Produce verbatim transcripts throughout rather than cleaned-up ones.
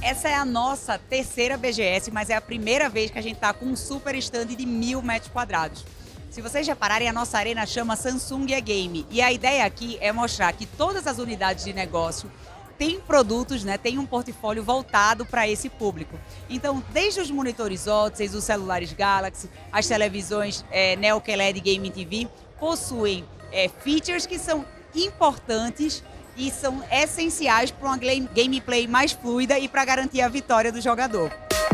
Essa é a nossa terceira B G S, mas é a primeira vez que a gente está com um super stand de mil metros quadrados. Se vocês repararem, a nossa arena chama Samsung é Game. E a ideia aqui é mostrar que todas as unidades de negócio têm produtos, né, tem um portfólio voltado para esse público. Então, desde os monitores Odyssey, os celulares Galaxy, as televisões é, Neo Q L E D Game T V, possuem é, features que são importantes e são essenciais para uma gameplay mais fluida e para garantir a vitória do jogador.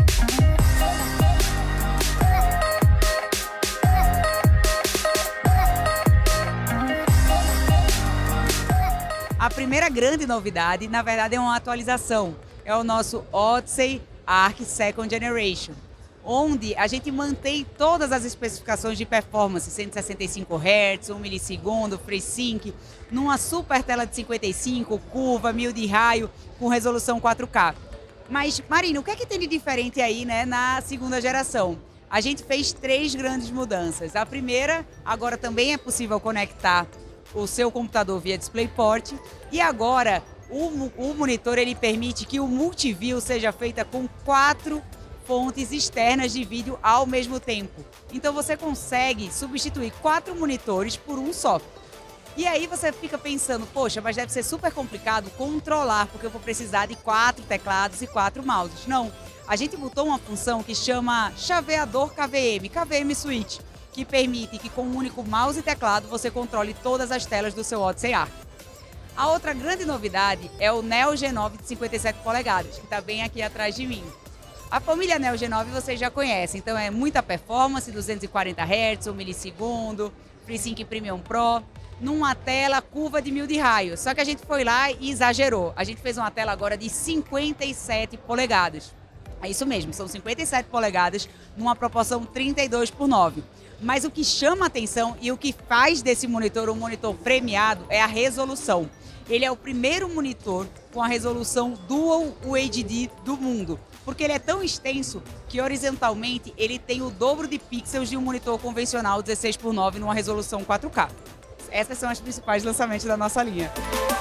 A primeira grande novidade, na verdade, é uma atualização. É o nosso Odyssey Arc Second Generation, onde a gente mantém todas as especificações de performance, cento e sessenta e cinco hertz, um milissegundo, FreeSync, numa super tela de cinquenta e cinco, curva, mil de raio, com resolução quatro K. Mas, Marina, o que é que tem de diferente aí, né, na segunda geração? A gente fez três grandes mudanças. A primeira, agora também é possível conectar o seu computador via DisplayPort, e agora o, o monitor ele permite que o multiview seja feita com quatro fontes externas de vídeo ao mesmo tempo. Então você consegue substituir quatro monitores por um só. E aí você fica pensando, poxa, mas deve ser super complicado controlar, porque eu vou precisar de quatro teclados e quatro mouses. Não, a gente botou uma função que chama chaveador K V M, K V M Switch, que permite que com um único mouse e teclado você controle todas as telas do seu Odyssey Arc. A outra grande novidade é o Neo G nove de cinquenta e sete polegadas, que está bem aqui atrás de mim. A família Neo G nove vocês já conhecem, então é muita performance, duzentos e quarenta hertz, um milissegundo, FreeSync Premium Pro, numa tela curva de mil de raio. Só que a gente foi lá e exagerou. A gente fez uma tela agora de cinquenta e sete polegadas. É isso mesmo, são cinquenta e sete polegadas numa proporção trinta e dois por nove. Mas o que chama a atenção e o que faz desse monitor um monitor premiado é a resolução. Ele é o primeiro monitor com a resolução Dual U H D do mundo, porque ele é tão extenso que horizontalmente ele tem o dobro de pixels de um monitor convencional dezesseis por nove numa resolução quatro K. Essas são as principais lançamentos da nossa linha.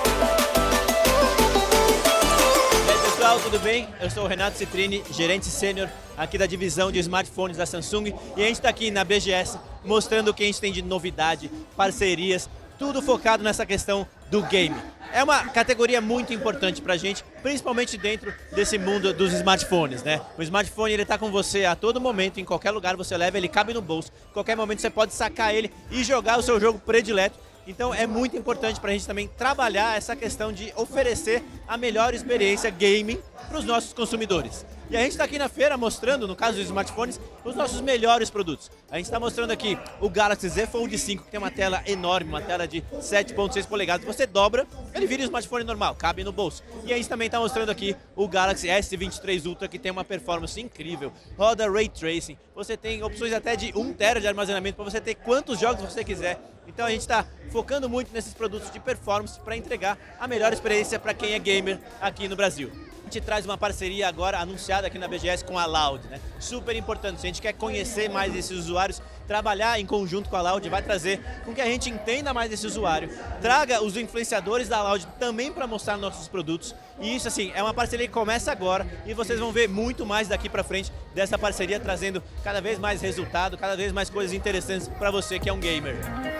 Pessoal, tudo bem? Eu sou o Renato Citrini, gerente sênior aqui da divisão de smartphones da Samsung, e a gente está aqui na B G S mostrando o que a gente tem de novidade, parcerias, tudo focado nessa questão do game. É uma categoria muito importante para a gente, principalmente dentro desse mundo dos smartphones, né? O smartphone ele está com você a todo momento, em qualquer lugar você leva, ele cabe no bolso, em qualquer momento você pode sacar ele e jogar o seu jogo predileto. Então é muito importante para a gente também trabalhar essa questão de oferecer a melhor experiência gaming para os nossos consumidores. E a gente está aqui na feira mostrando, no caso dos smartphones, os nossos melhores produtos. A gente está mostrando aqui o Galaxy Z Fold cinco, que tem uma tela enorme, uma tela de sete ponto seis polegadas. Você dobra, ele vira um smartphone normal, cabe no bolso. E a gente também está mostrando aqui o Galaxy S vinte e três Ultra, que tem uma performance incrível, roda Ray Tracing, você tem opções até de um tera de armazenamento para você ter quantos jogos você quiser. Então a gente está focando muito nesses produtos de performance para entregar a melhor experiência para quem é gamer aqui no Brasil. A gente traz uma parceria agora anunciada aqui na B G S com a Loud, né? Super importante, se a gente quer conhecer mais esses usuários, trabalhar em conjunto com a Loud vai trazer com que a gente entenda mais esse usuário, traga os influenciadores da Loud também para mostrar nossos produtos, e isso assim, é uma parceria que começa agora e vocês vão ver muito mais daqui para frente dessa parceria, trazendo cada vez mais resultado, cada vez mais coisas interessantes para você que é um gamer.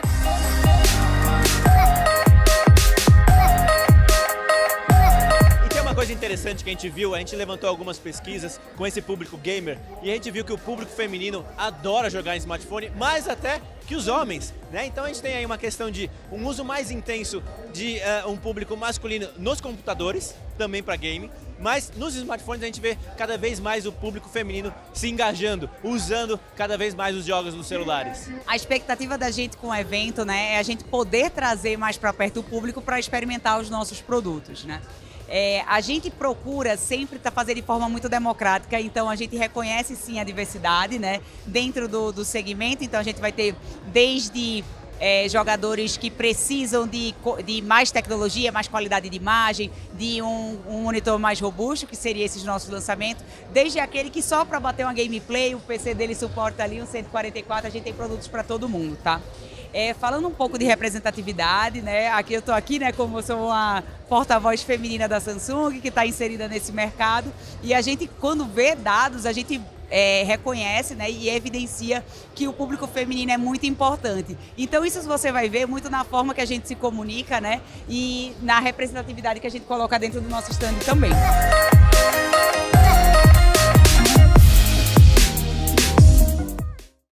Uma coisa interessante que a gente viu, a gente levantou algumas pesquisas com esse público gamer e a gente viu que o público feminino adora jogar em smartphone, mais até que os homens, né? Então a gente tem aí uma questão de um uso mais intenso de uh, um público masculino nos computadores, também para game, mas nos smartphones a gente vê cada vez mais o público feminino se engajando, usando cada vez mais os jogos nos celulares. A expectativa da gente com o evento, né, é a gente poder trazer mais para perto o público para experimentar os nossos produtos, né? É, a gente procura sempre tá, fazer de forma muito democrática, então a gente reconhece sim a diversidade, né, dentro do, do segmento. Então a gente vai ter desde é, jogadores que precisam de, de mais tecnologia, mais qualidade de imagem, de um, um monitor mais robusto, que seria esses nossos lançamentos, desde aquele que só para bater uma gameplay, o P C dele suporta ali um cento e quarenta e quatro, a gente tem produtos para todo mundo, tá? É, falando um pouco de representatividade, né? Aqui eu estou aqui, né? Como eu sou uma porta-voz feminina da Samsung que está inserida nesse mercado, e a gente, quando vê dados, a gente É, reconhece, né, e evidencia que o público feminino é muito importante. Então isso você vai ver muito na forma que a gente se comunica, né, e na representatividade que a gente coloca dentro do nosso stand também.